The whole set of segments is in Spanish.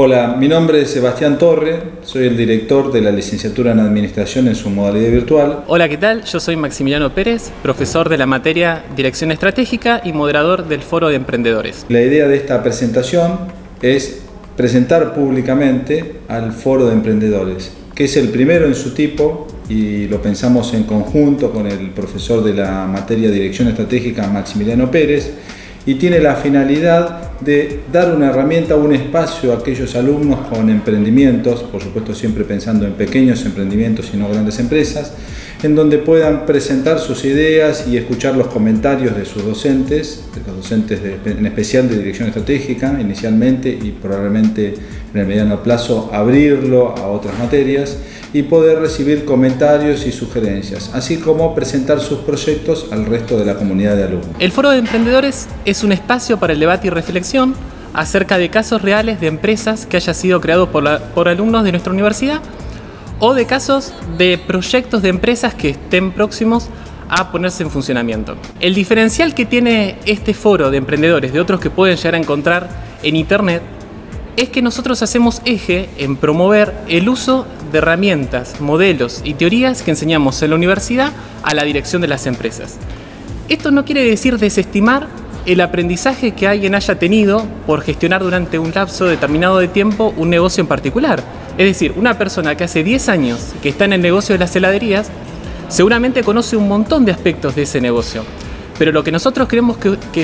Hola, mi nombre es Sebastián Torre, soy el director de la licenciatura en Administración en su modalidad virtual. Hola, ¿qué tal? Yo soy Maximiliano Pérez, profesor de la materia Dirección Estratégica y moderador del Foro de Emprendedores. La idea de esta presentación es presentar públicamente al Foro de Emprendedores, que es el primero en su tipo y lo pensamos en conjunto con el profesor de la materia Dirección Estratégica, Maximiliano Pérez, y tiene la finalidad de dar una herramienta, un espacio a aquellos alumnos con emprendimientos, por supuesto siempre pensando en pequeños emprendimientos y no grandes empresas, en donde puedan presentar sus ideas y escuchar los comentarios de sus docentes, en especial de Dirección Estratégica inicialmente, y probablemente en el mediano plazo abrirlo a otras materias y poder recibir comentarios y sugerencias, así como presentar sus proyectos al resto de la comunidad de alumnos. El Foro de Emprendedores es un espacio para el debate y reflexión acerca de casos reales de empresas que hayan sido creados por alumnos de nuestra universidad o de casos de proyectos de empresas que estén próximos a ponerse en funcionamiento. El diferencial que tiene este foro de emprendedores de otros que pueden llegar a encontrar en Internet es que nosotros hacemos eje en promover el uso de herramientas, modelos y teorías que enseñamos en la universidad a la dirección de las empresas. Esto no quiere decir desestimar el aprendizaje que alguien haya tenido por gestionar durante un lapso determinado de tiempo un negocio en particular. Es decir, una persona que hace 10 años que está en el negocio de las heladerías seguramente conoce un montón de aspectos de ese negocio. Pero lo que nosotros queremos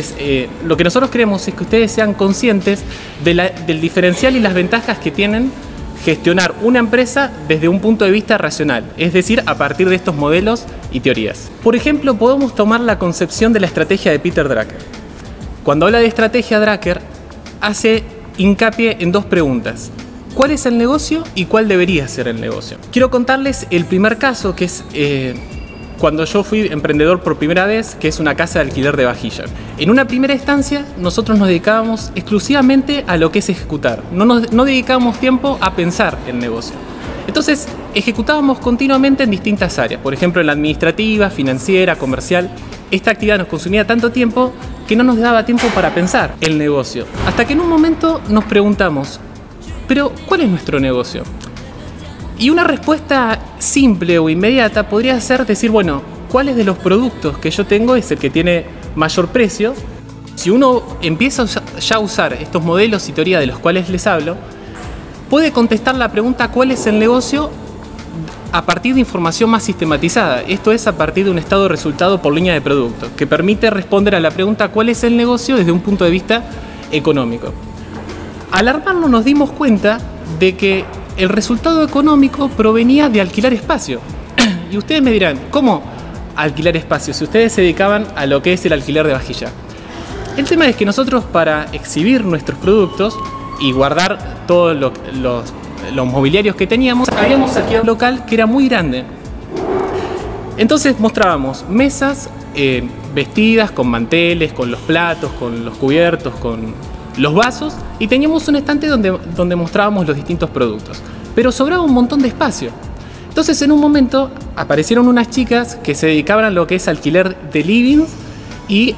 es que ustedes sean conscientes del diferencial y las ventajas que tienen gestionar una empresa desde un punto de vista racional, es decir, a partir de estos modelos y teorías. Por ejemplo, podemos tomar la concepción de la estrategia de Peter Drucker. Cuando habla de estrategia, Drucker hace hincapié en dos preguntas: ¿cuál es el negocio y cuál debería ser el negocio? Quiero contarles el primer caso, que es cuando yo fui emprendedor por primera vez, que es una casa de alquiler de vajillas. En una primera instancia, nosotros nos dedicábamos exclusivamente a lo que es ejecutar. No dedicábamos tiempo a pensar el negocio. Entonces, ejecutábamos continuamente en distintas áreas. Por ejemplo, en la administrativa, financiera, comercial. Esta actividad nos consumía tanto tiempo que no nos daba tiempo para pensar el negocio. Hasta que en un momento nos preguntamos, ¿pero cuál es nuestro negocio? Y una respuesta simple o inmediata podría ser decir, bueno, ¿cuáles de los productos que yo tengo es el que tiene mayor precio? Si uno empieza ya a usar estos modelos y teoría de los cuales les hablo, puede contestar la pregunta ¿cuál es el negocio? A partir de información más sistematizada. Esto es a partir de un estado de resultado por línea de producto, que permite responder a la pregunta ¿cuál es el negocio? Desde un punto de vista económico. Al armarlo nos dimos cuenta de que el resultado económico provenía de alquilar espacio. Y ustedes me dirán, ¿cómo alquilar espacio si ustedes se dedicaban a lo que es el alquiler de vajilla? El tema es que nosotros, para exhibir nuestros productos y guardar todos los mobiliarios que teníamos, habíamos alquilado un local que era muy grande. Entonces mostrábamos mesas vestidas con manteles, con los platos, con los cubiertos, con los vasos, y teníamos un estante donde mostrábamos los distintos productos. Pero sobraba un montón de espacio. Entonces, en un momento aparecieron unas chicas que se dedicaban a lo que es alquiler de livings y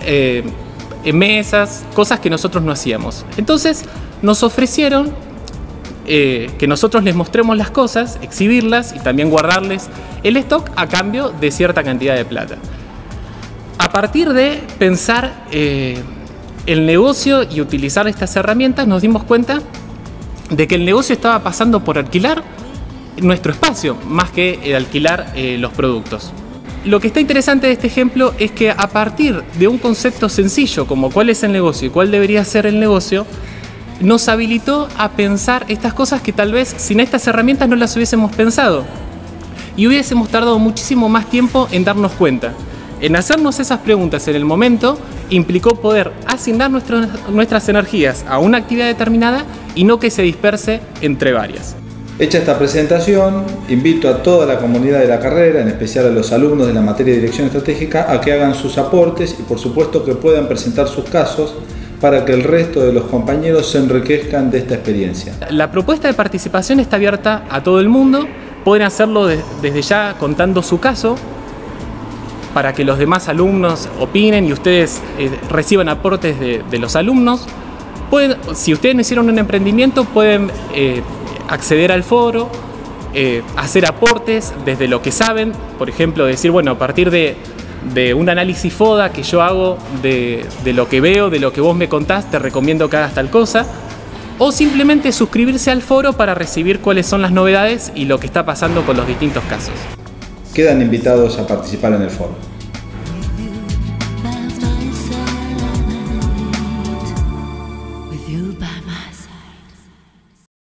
mesas, cosas que nosotros no hacíamos. Entonces nos ofrecieron que nosotros les mostremos las cosas, exhibirlas y también guardarles el stock a cambio de cierta cantidad de plata. A partir de pensar el negocio y utilizar estas herramientas, nos dimos cuenta de que el negocio estaba pasando por alquilar nuestro espacio más que alquilar los productos. Lo que está interesante de este ejemplo es que a partir de un concepto sencillo como cuál es el negocio y cuál debería ser el negocio, nos habilitó a pensar estas cosas que tal vez sin estas herramientas no las hubiésemos pensado y hubiésemos tardado muchísimo más tiempo en darnos cuenta. En hacernos esas preguntas en el momento implicó poder asignar nuestras energías a una actividad determinada y no que se disperse entre varias. Hecha esta presentación, invito a toda la comunidad de la carrera, en especial a los alumnos de la materia de Dirección Estratégica, a que hagan sus aportes y por supuesto que puedan presentar sus casos para que el resto de los compañeros se enriquezcan de esta experiencia. La propuesta de participación está abierta a todo el mundo. Pueden hacerlo desde ya contando su caso, para que los demás alumnos opinen y ustedes reciban aportes de los alumnos. Si ustedes no hicieron un emprendimiento, pueden acceder al foro, hacer aportes desde lo que saben, por ejemplo, decir, bueno, a partir de un análisis FODA que yo hago de lo que veo, de lo que vos me contás, te recomiendo que hagas tal cosa, o simplemente suscribirse al foro para recibir cuáles son las novedades y lo que está pasando con los distintos casos. Quedan invitados a participar en el foro.